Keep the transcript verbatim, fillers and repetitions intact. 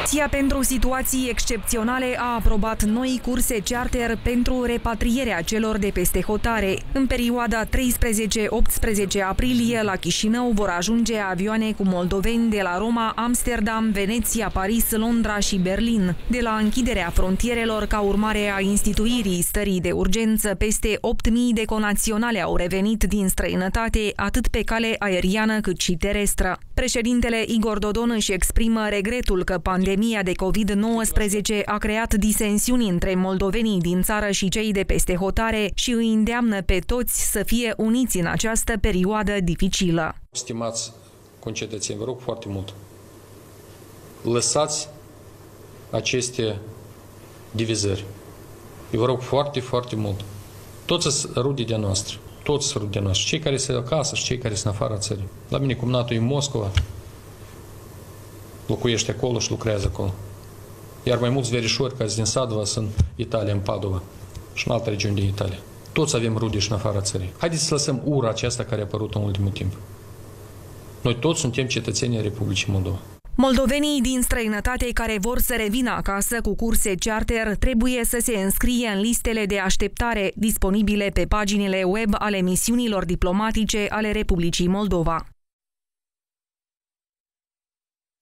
Comisia pentru situații excepționale a aprobat noi curse charter pentru repatrierea celor de peste hotare. În perioada treisprezece optsprezece aprilie, la Chișinău vor ajunge avioane cu moldoveni de la Roma, Amsterdam, Veneția, Paris, Londra și Berlin. De la închiderea frontierelor ca urmare a instituirii stării de urgență, peste opt mii de conaționale au revenit din străinătate, atât pe cale aeriană cât și terestră. Președintele Igor Dodon își exprimă regretul că pandemia de COVID nouăsprezece a creat disensiuni între moldovenii din țară și cei de peste hotare și îi îndeamnă pe toți să fie uniți în această perioadă dificilă. Stimați concetățeni, vă rog foarte mult, lăsați aceste divizări. Eu vă rog foarte, foarte mult. Toți sunt rude de noastră. Toți sunt rude de noastră. Cei care sunt acasă și cei care sunt în afara țării. La mine cumnatul e în Moscova. Locuiește acolo și lucrează acolo. Iar mai mulți verișori care sunt din Sadova sunt în Italia, în Padova și în alte regiuni din Italia. Toți avem rude și în afara țării. Haideți să lăsăm ura aceasta care a apărut în ultimul timp. Noi toți suntem cetățenii ai Republicii Moldova. Moldovenii din străinătate care vor să revină acasă cu curse charter trebuie să se înscrie în listele de așteptare disponibile pe paginile web ale misiunilor diplomatice ale Republicii Moldova.